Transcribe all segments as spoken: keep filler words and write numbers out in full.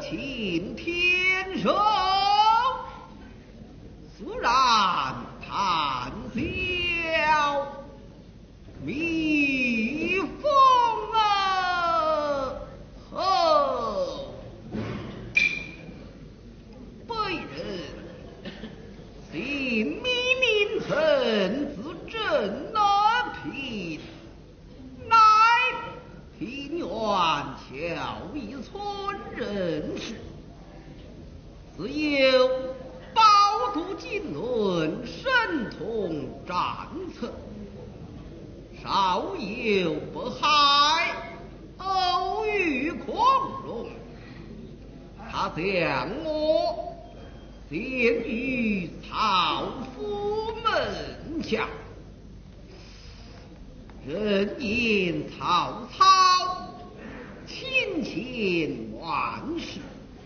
情天生，虽然谈笑蜜蜂啊，哦，被人姓米名臣自正南平，乃平原桥一村人士，自有饱读经纶，深通战策，少有不害，偶遇狂龙。他将我陷于曹府门下，人言曹操亲情万世，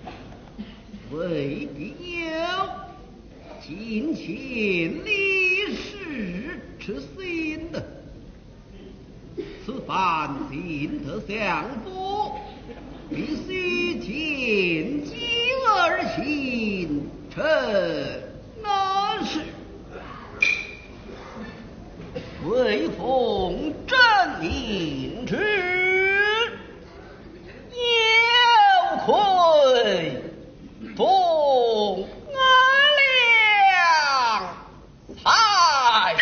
未必有尽情历史之心呢。此番进得相府，必须见机而行，臣那是为奉真命之有愧奉良才。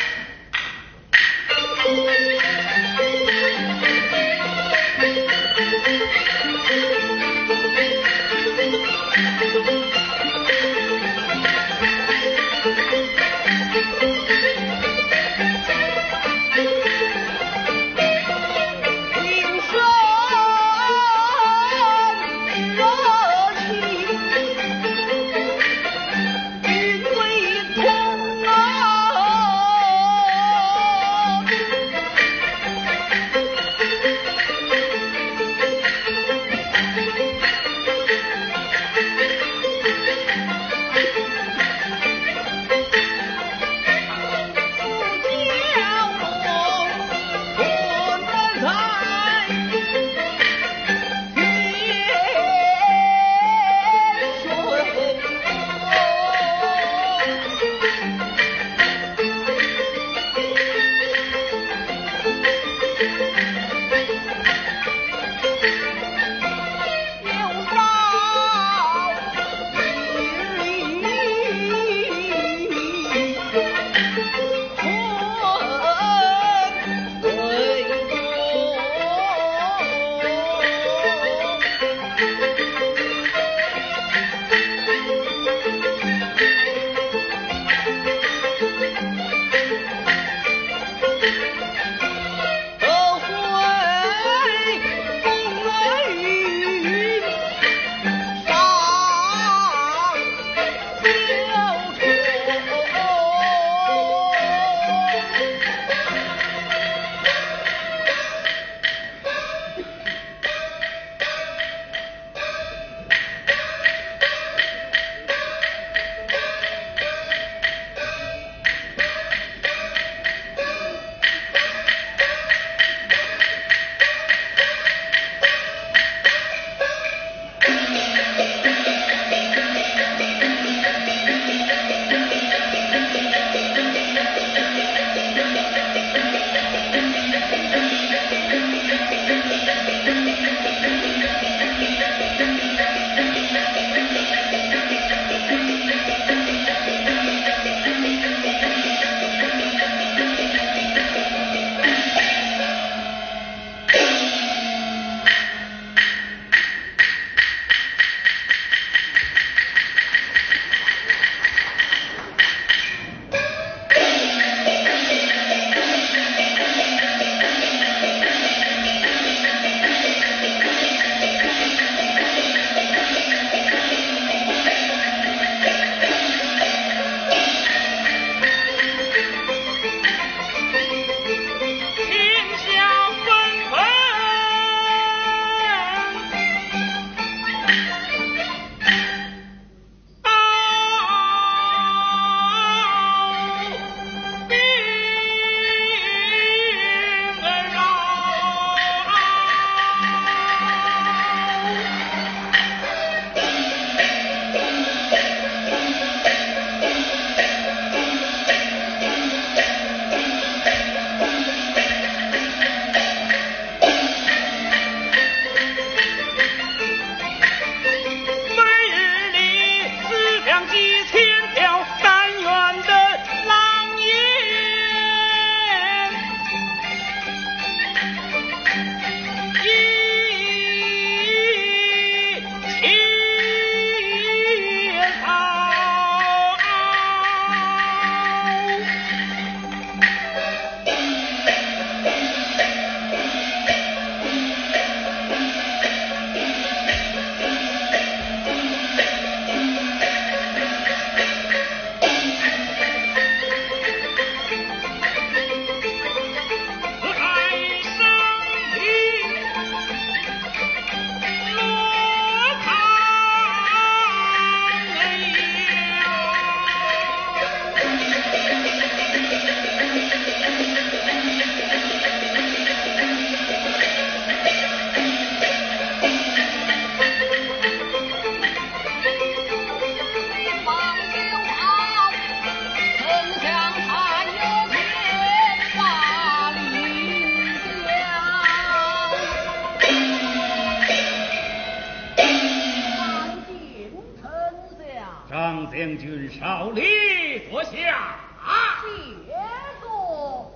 将军少礼坐下。 谢座。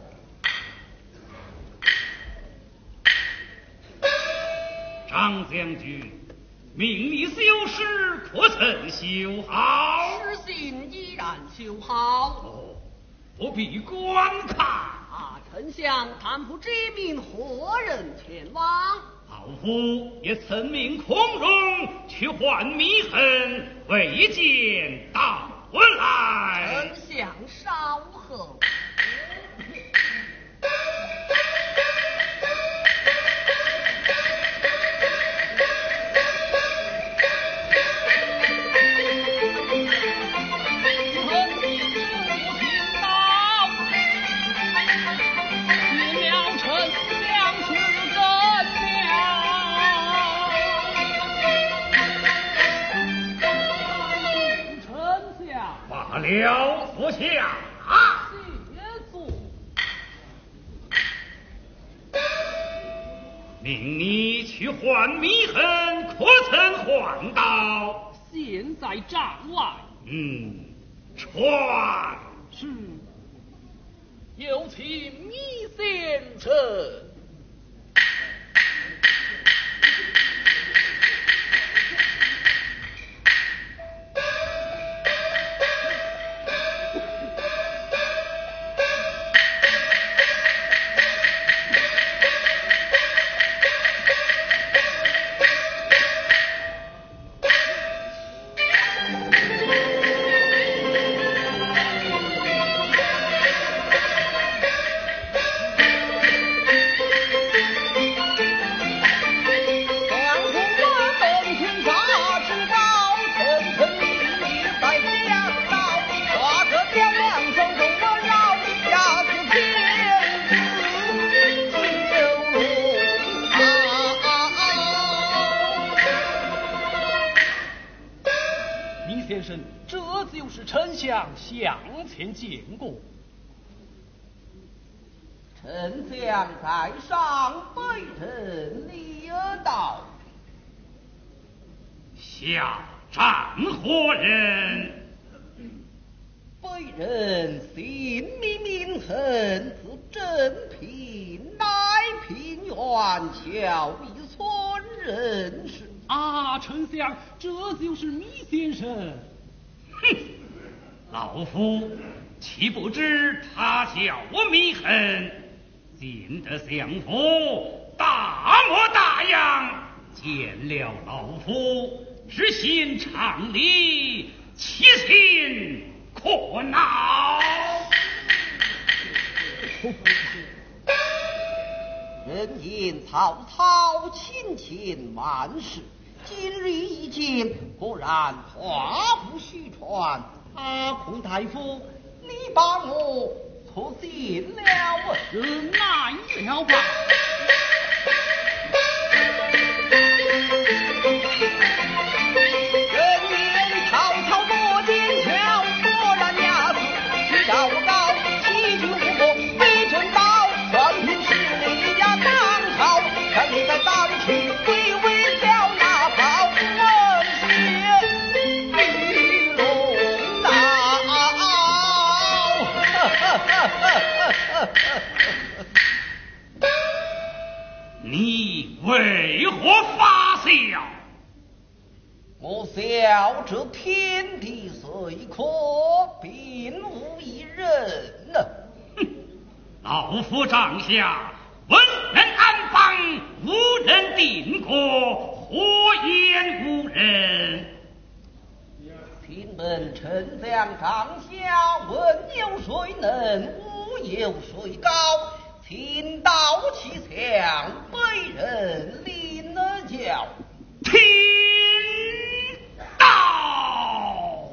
张将军，命你修诗可曾修好？ 诗信依然修好。 哦，不必观看。 啊，丞相探不知命何人前往？ 老夫也曾命孔融去唤密恨，未见到来。 丞相稍后。 了，坐下。 谢座。 命你去唤密恨，可曾唤到？ 现在帐外。 嗯，传。 是。有请密先生。向前见过，丞相在上，北臣礼而道。 下战何人？ 北人姓名名恨，字正平，乃平原乔一村人士。 啊，丞相，这就是密先生。 哼！老夫岂不知他叫我密恨，见得相府大模大样，见了老夫只心肠里其心可恼。 人言曹操亲近万世，今日一见，果然话不虚传。阿孔大夫，你把我错信了， 这难了吧？ 人言曹操多奸巧，果然牙子去高高，欺君无过，非臣道，全凭实力压当朝，看你在当去微微笑那炮，闻血玉龙刀。 你为何发笑？ 我笑这天地虽可，并无一人呢。 哼！老夫帐下文人安邦，无人定国，何言无人？ 请问丞相帐下，文有谁能，武有谁高？请到其向，被人领了教。 听到。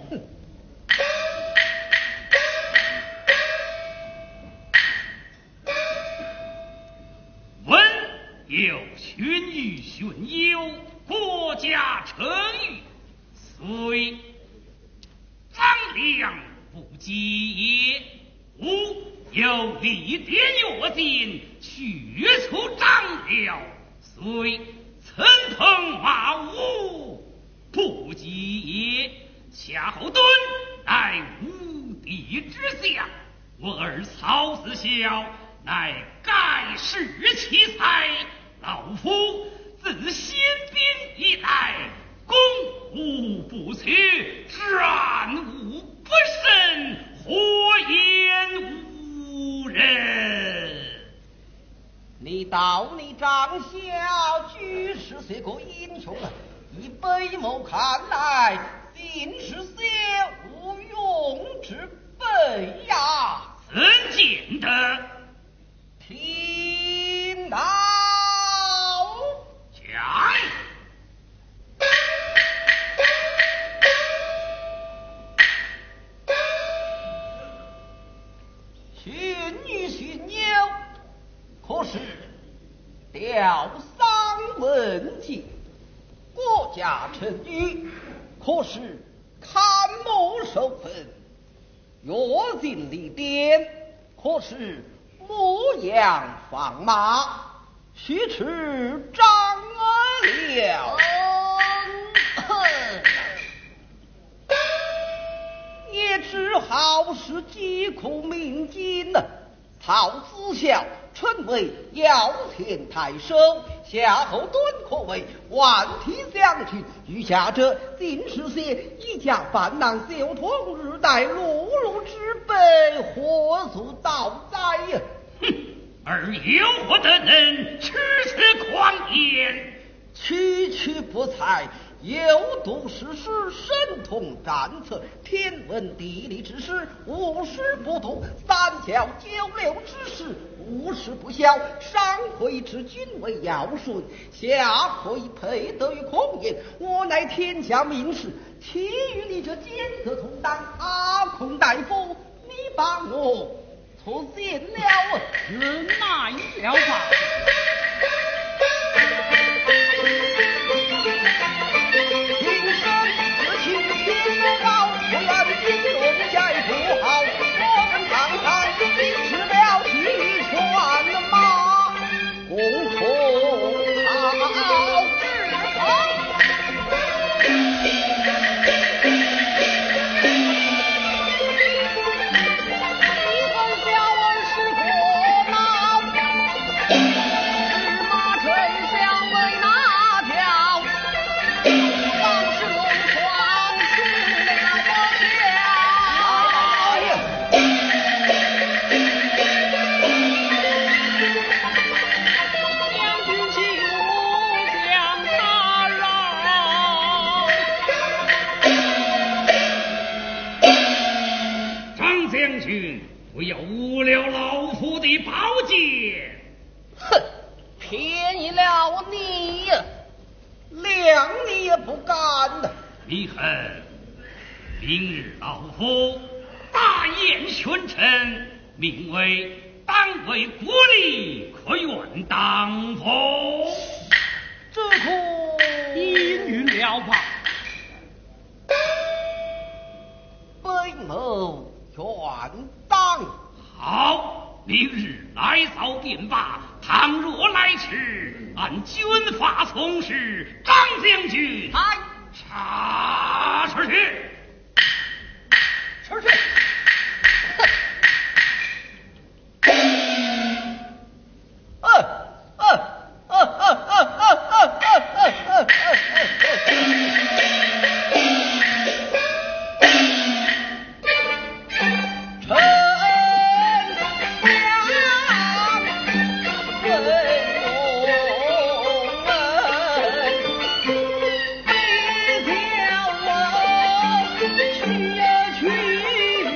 文有勋誉勋优，国家称誉，虽张良不及也。吾有力点越尽，去除张辽，虽层腾马武不及也。夏侯惇乃无敌之相。我儿曹思孝乃盖世奇才，老夫自先兵以来，攻无不取，战无不胜，火焰无人。 你道你长小居士虽个英雄啊，以北谋看来，尽是些无用之辈呀。 怎见得？ 听到讲。 寻女寻友，可是吊丧文节；国家臣女，可是看墓授坟；跃进礼典，可是牧羊放马；须持张了。也只好是疾苦民间呢。曹子孝春为遥天太守，夏侯惇可谓万体相群，余下者尽是些一家饭囊小童，日待碌碌之辈，何足道哉呀！ 哼，而有何得能持此狂言？ 区区不才，有读诗诗，神通战策，天文地理之事，无时不读；三教九流之事，无时不晓。上可以知君为尧舜，下可以配得于孔颜。我乃天下名士，其余你这奸贼同党，阿孔大夫，你把我错见了， 忍耐了吧。 我愿金龙家不好，我们堂堂吃了齐全马，共同好之好。你跟小儿是何毛？是马丞相为哪条？当时龙床吃了不要误了老夫的宝剑！ 哼，便宜了你呀，谅你也不敢呐！ 你恨，明日老夫大宴群臣，名为当为国力，可愿当否？ 这可应允了吧。 北谋愿当。 好，明日来早便罢。倘若来迟，按军法从事。张将军， 哎， 查出去， 出去。呃呃呃呃呃呃呃呃去呀去！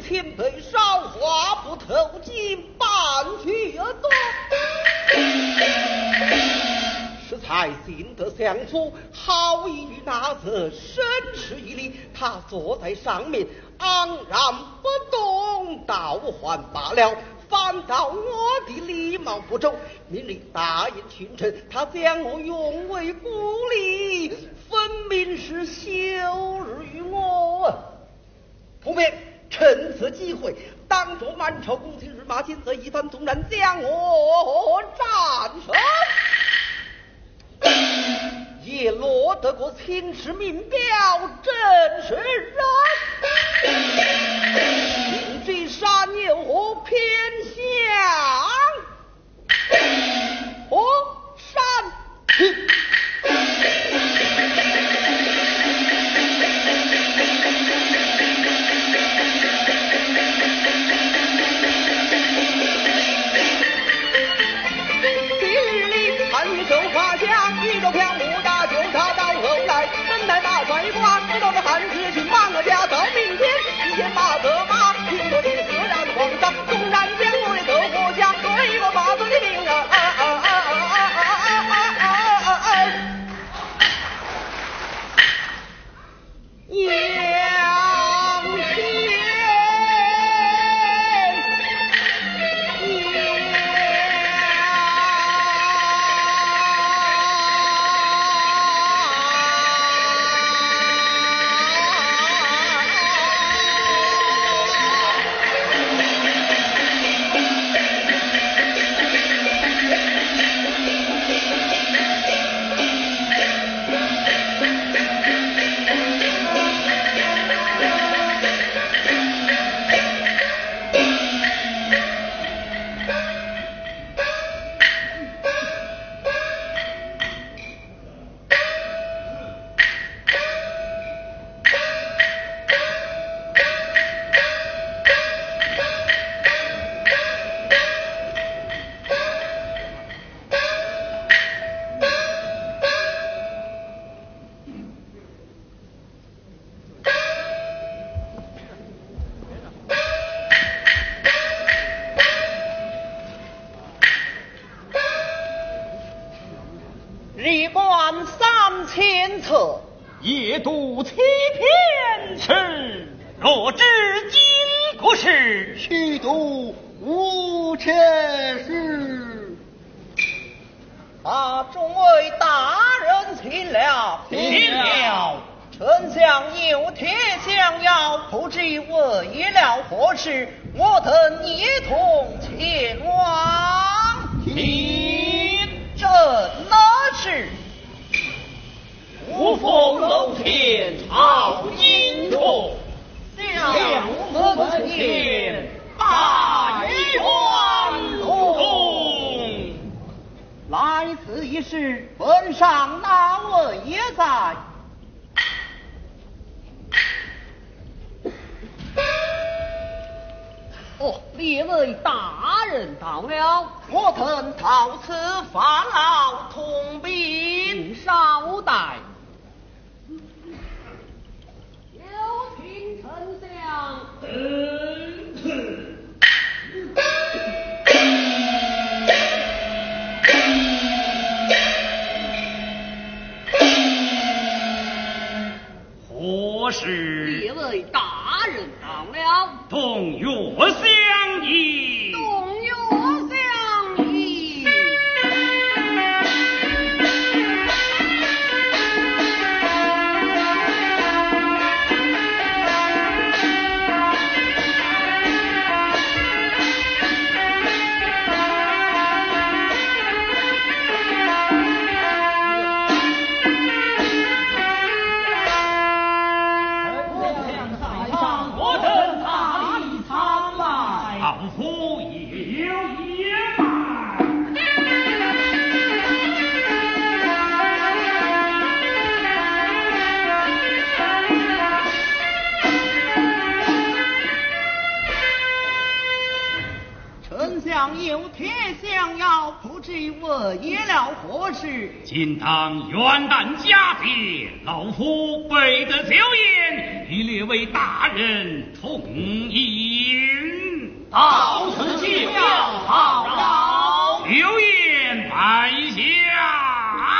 前辈少话不投机，半句而多。适才信得相处，好意与那则深持一礼。他坐在上面，昂然不动，倒还罢了。反倒我的礼貌不周，明日大宴群臣，他将我用为孤立，分明是羞辱于我。同别趁此机会，当着满朝宫廷日马金色一番纵然将我战胜，也落得个青史名表，真是人。明知山有何偏向？哦，山去。汉子去忙了家到明天，一天马得马，听说你自然皇上，纵然将我的德国家，对我马子的命啊啊啊啊啊啊啊啊啊啊！杨天。日观三千册， 夜读七篇诗。 若知今国事， 虚读无切事。啊，众位大人请了， 请了。 丞相有帖相邀，不知为了何事，我等一同前往。 听正那是五凤楼天好英雄， 两门前大元龙。 来此一事，本上哪位也在？ 哦，列位大人到了， 我等到此发劳同宾。 请稍待。有请丞相。 何事？ 列位大人到了， 动岳相宜。 动岳相宜。 有帖相邀，不知为了何事？ 今当元旦佳节，老夫备得酒宴，与列位大人同饮。 到此计要好饶。 有言拜下。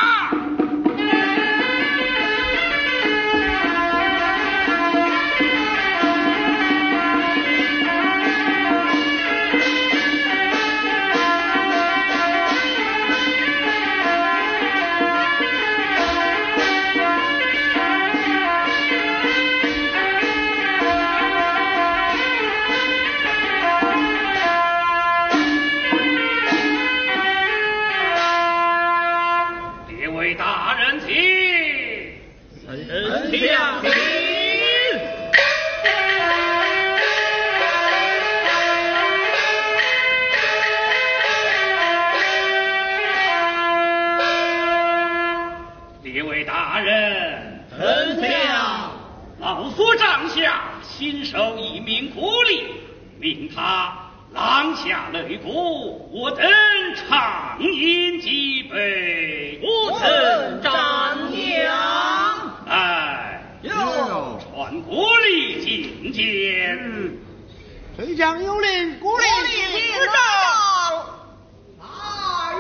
新收一名苦力，命他廊下擂鼓，我等畅饮几杯。 我曾张扬， 哎， 有传国力觐见。 丞相有令，国令领上。来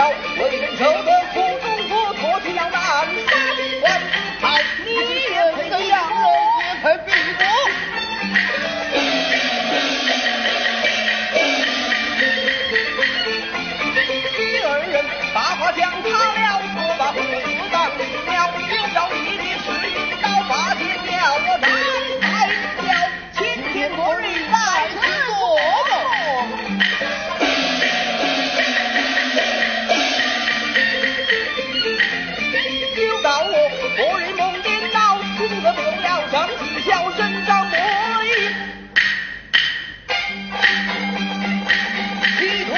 了，为人受的苦中作托起了难三万好，你也配的洋人也配比我。第二人把话讲他了，说把胡子当起了，就要你的是一刀把剑了，我难才了，今天昨日在此做梦。就到我昨日梦颠倒，听得不了上气笑身上魔影，企图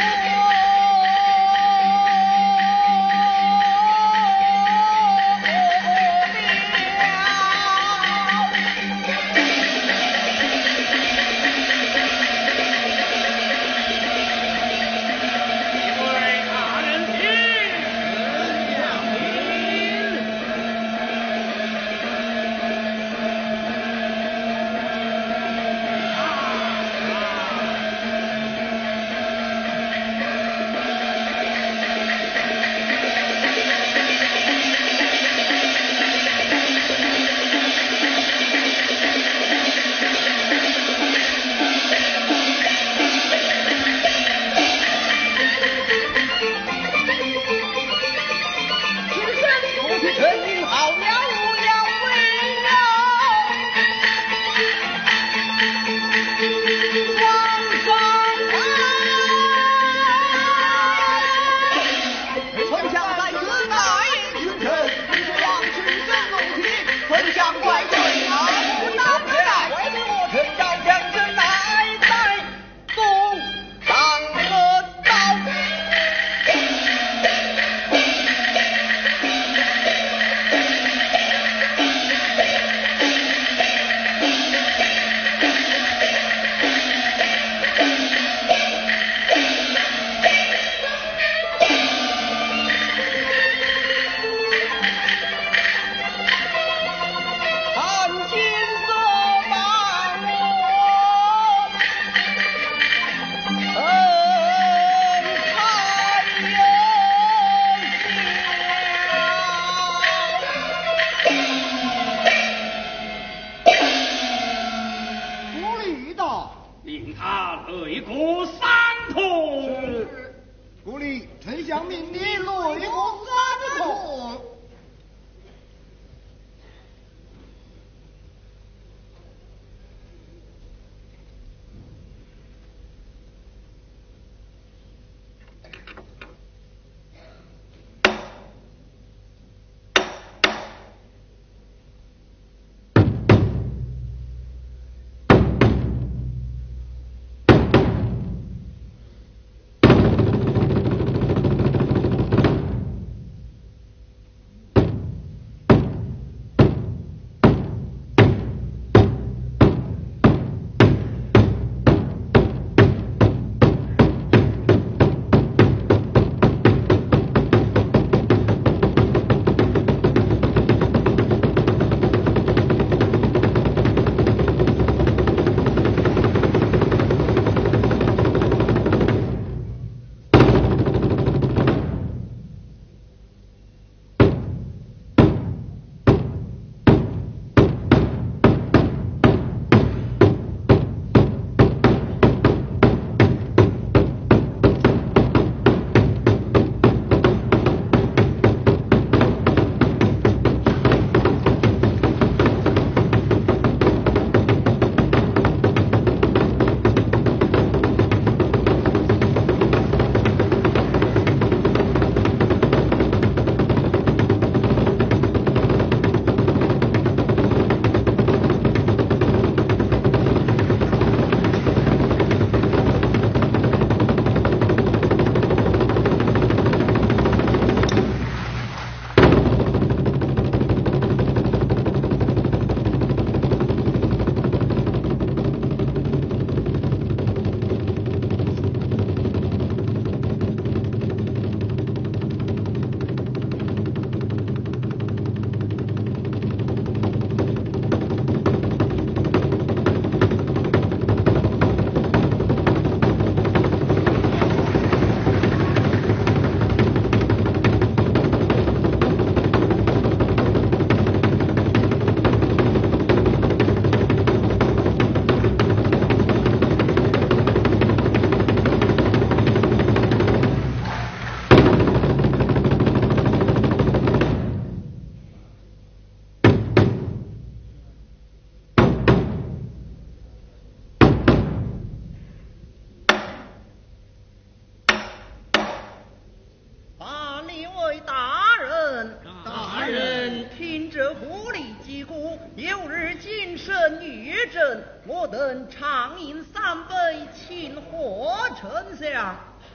击鼓，有日谨慎乐阵，我等畅饮三杯，庆贺丞相。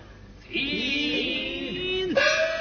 请。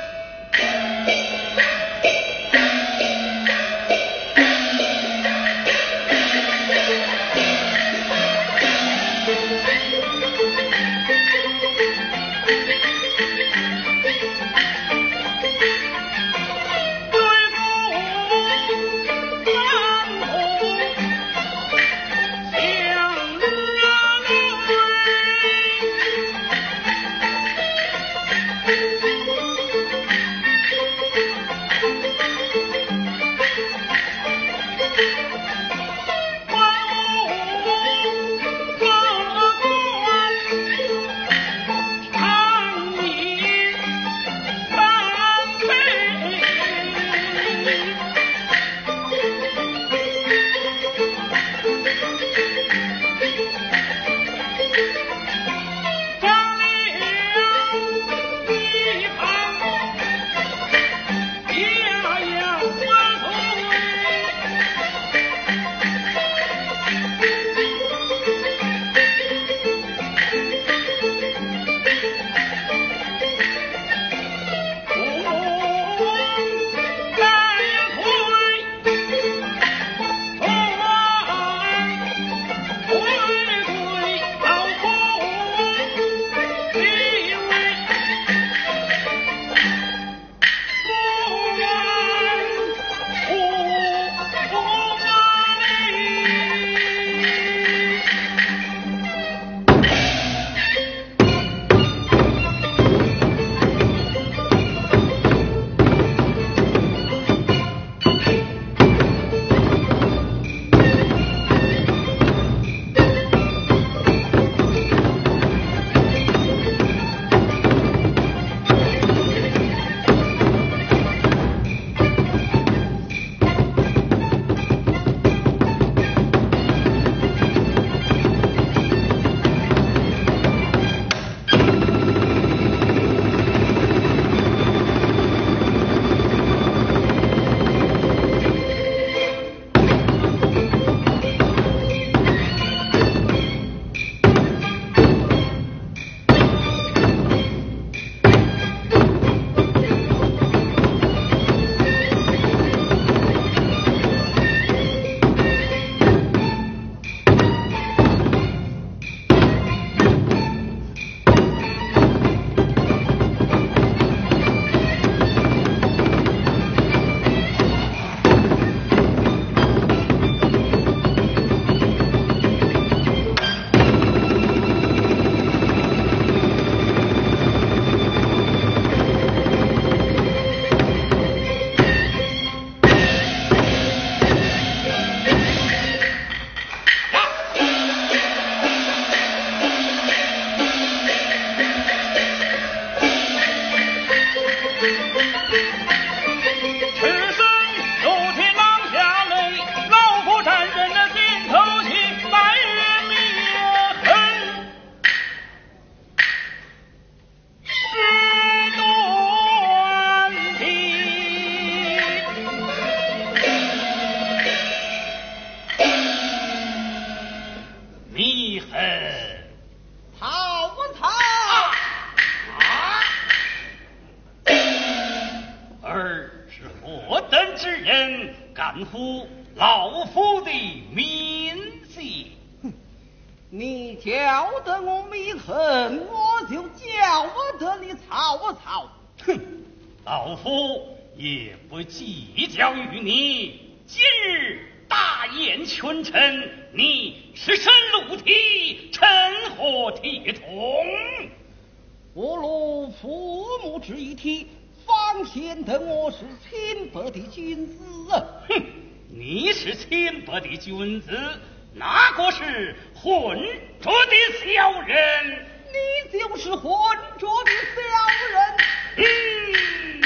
敢负老夫的面子。 你叫得我没恨，我就叫得你曹操。 哼，老夫也不计较于你。今日大宴群臣，你赤身露体，成何体统？ 我若父母之一体，方显得我是清白的君子。 哼，你是清白的君子，那个是浑浊的小人。 你就是浑浊的小人。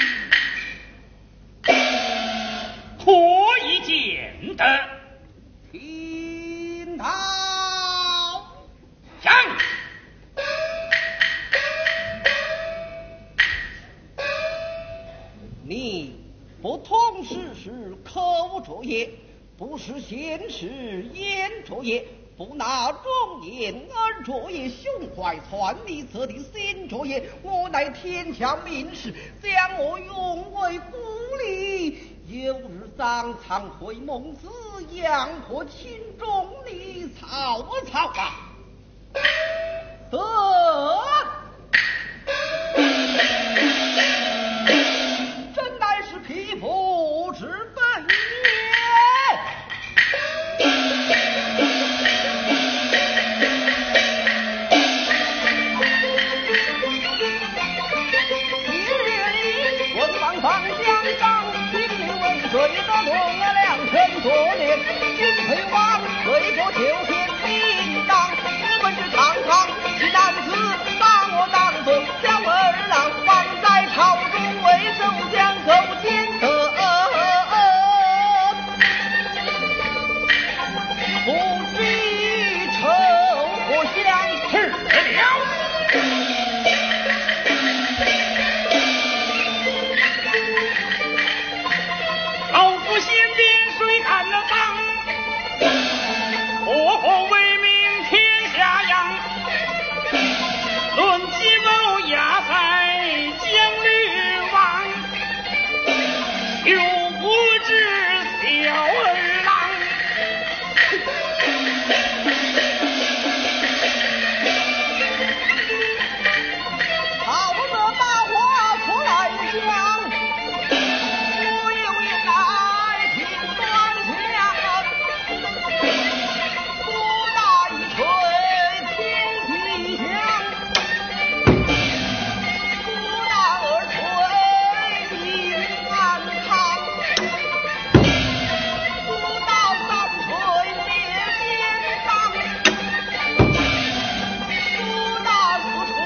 嗯，可以见得。 听到。 上。 你不通事是口拙也， 不是闲事言着也，不拿忠言而着也，胸怀篡逆则的心着也。我乃天下名士，将我用为孤立。有日上苍会孟子，阳破秦中立曹操啊！得。真乃是匹夫之本也。今日里文房方相长，平民为水的同了良辰作孽，君配王为国求天应当。我们是堂堂其男子，把我当作小儿郎，放在朝中为首相奏奸德。不知仇我相斥了。 老夫先边谁看得当？我何为民天下扬？论计谋压塞将吕王，又不知小儿郎。 好的把话出来讲，我有一爱听端详，不大一吹天地响，不大而吹民安康，不大三吹灭奸党，不大四吹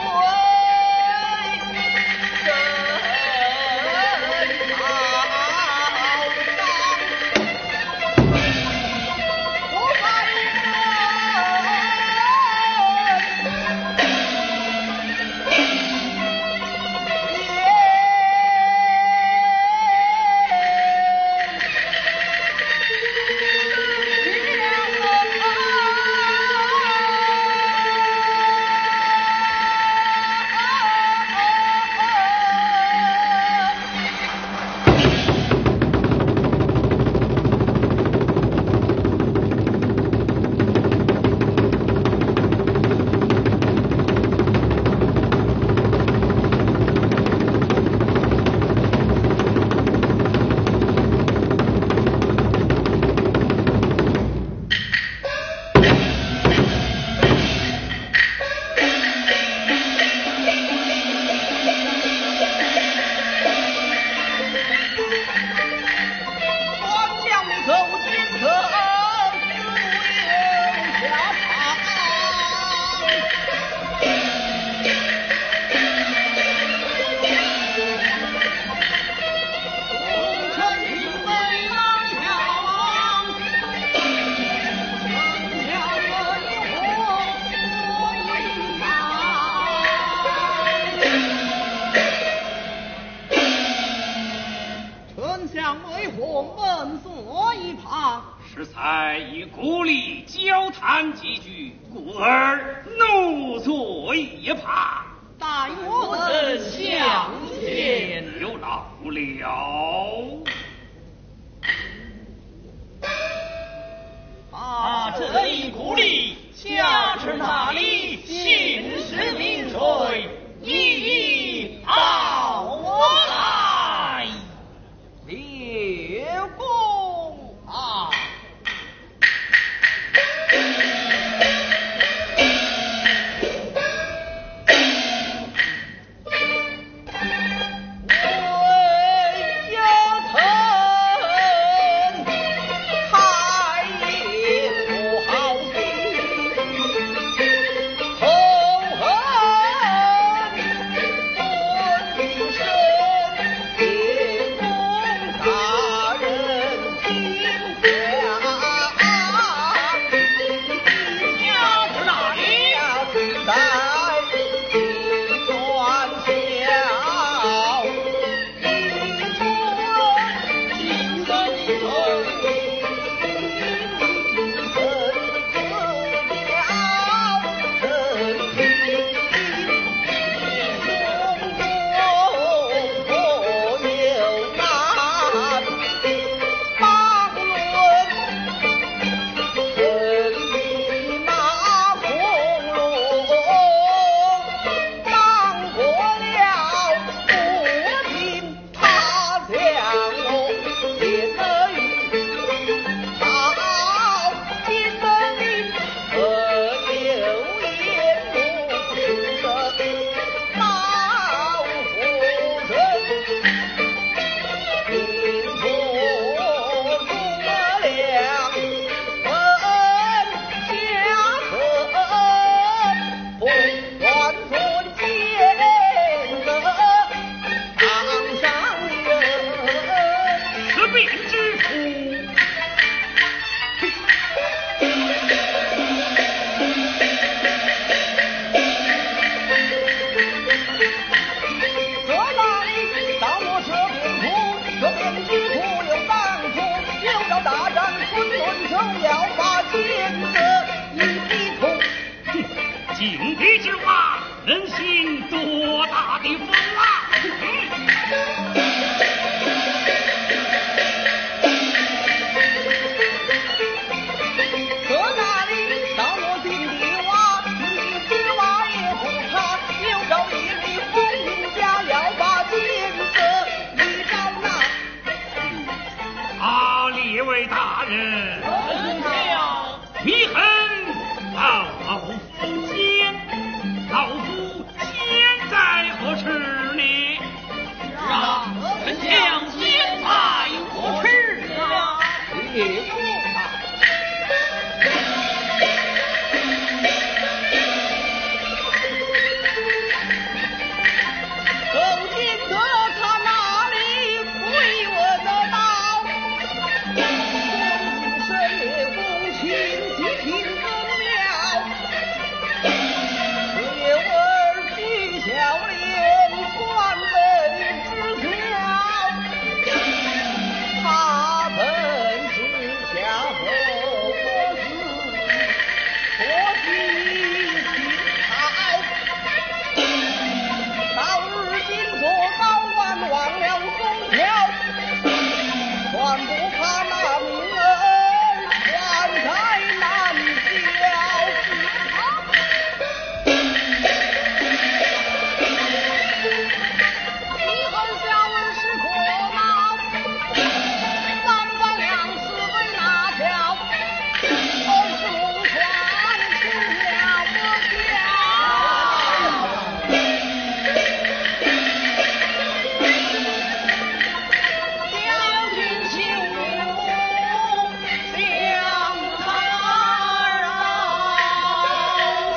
适才与孤立交谈几句，故而怒坐一旁。 待我等相见。 有劳了。 把这一孤立加至那里，信使明水，一到我来。 列公啊！为你之话能行多大的风啊！ 可那里到我心的话，你的话也不差。有朝一日红云家要把金子一招拿。 啊，列位大人， 臣下密恨老夫奸，老夫奸在何处呢？ 让丞相奸在何处啊？ 也不怕。走进得他哪里会闻得到？公深夜公卿细听更了，叶儿举笑脸，关门知晓。他本是夏后国子，国计新朝。到如今做高官忘了宗条，还不怕那名儿还在难消。 你和小儿是可恼，三百两四为哪条？二十五船吃了不将军请入相谈啊！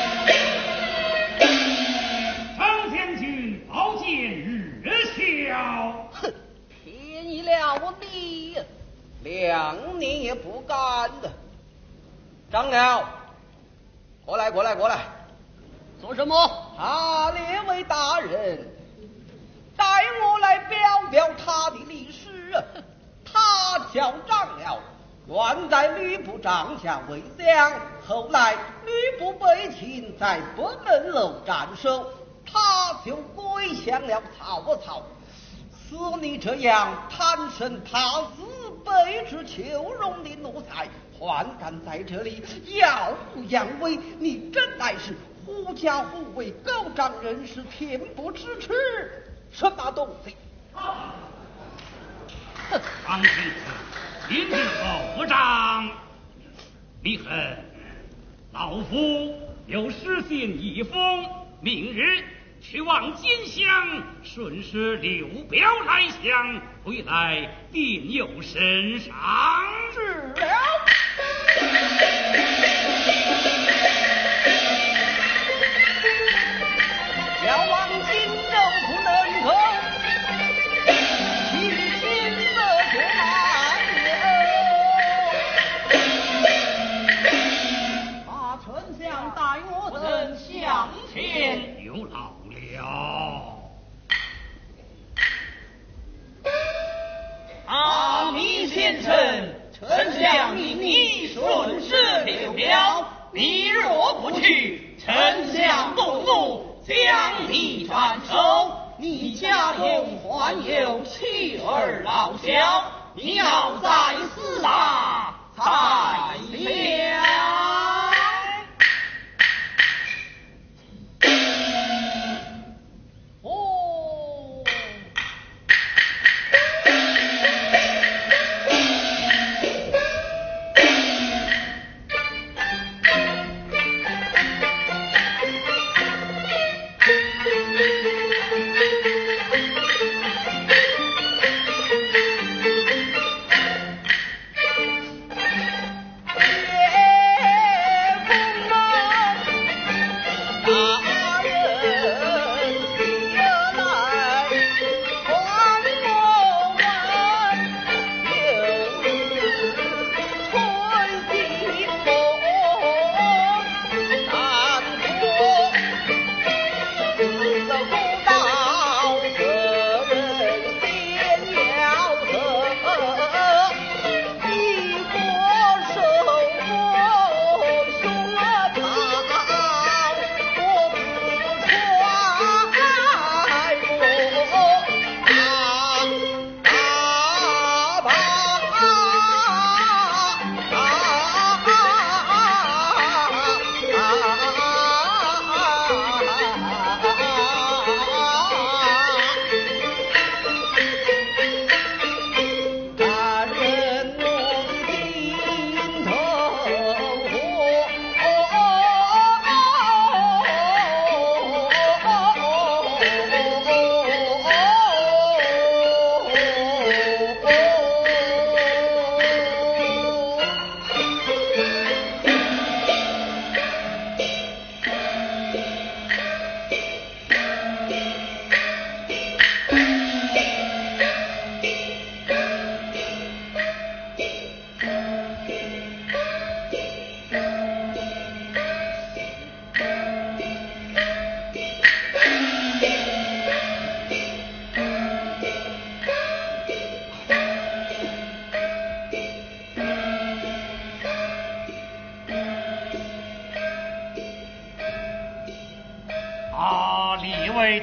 张将军宝剑日消。 哼，便宜了你，两年也不干的。张辽，过来，过来，过来。 做什么？ 啊，列位大人，带我来表表他的历史。他叫张辽，原在吕布帐下为将，后来吕布被擒，在北门楼斩首，他就归降了曹操。似你这样贪生怕死、卑职求荣的奴才，还敢在这里耀武扬威，你真乃是狐假虎威、狗仗人势、恬不知耻，什么东西？ 张先生，今日后长，密恨老夫有诗信一封，明日去往金乡，顺时刘表来降，回来定有身上。 是了。要往荆州不能够，其心色却难留。把丞相带我等向前。 有劳了。 阿弥先生，丞相命你顺势刘表，你若不去，丞相动怒，将你斩首。你家中还有妻儿老小，你要在死啊才了。 哦，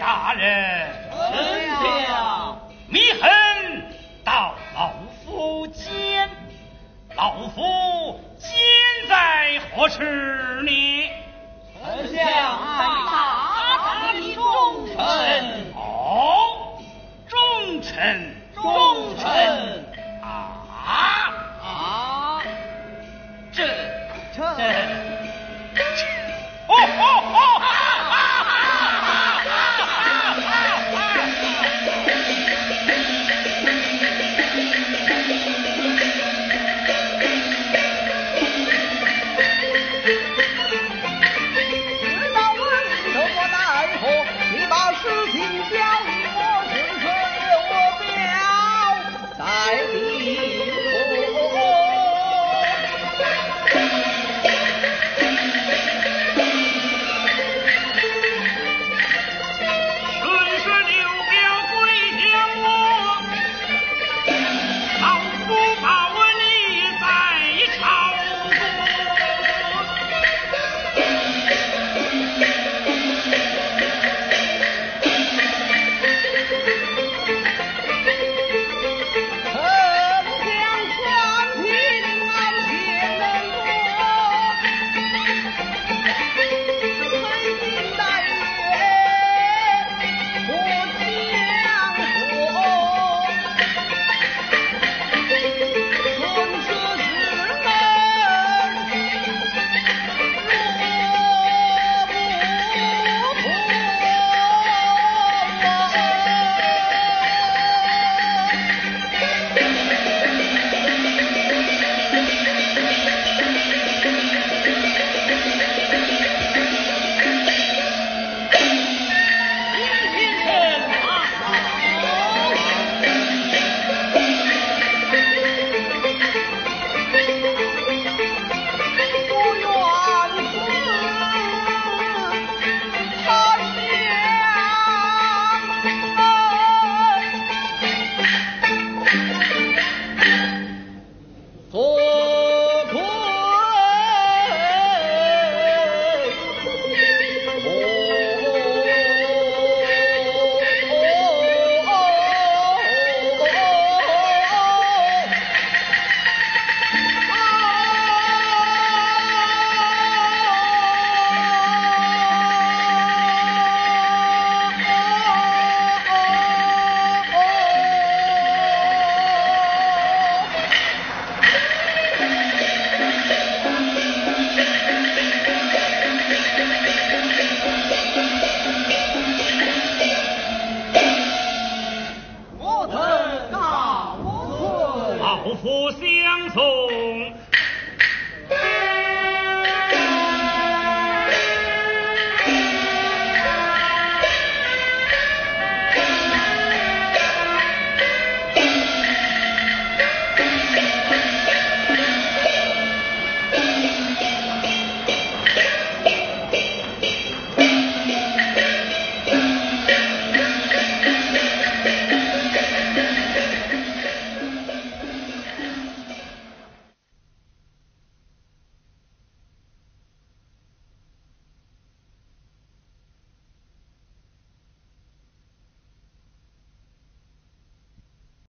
大人， 丞相， 密恨到老夫监，老夫监在何处呢？ 丞相大大的忠臣， 哦，忠臣， 忠臣啊啊， 这这哦哦哦！ 知道我心头不奈何，你把事情交与我，是说我表在地府。 顺势就表归向我，老夫把我立在朝丞相宽平安县人我，推进待月不将说，顺势是门不愿死他乡所困。我等告辞。 老夫相从。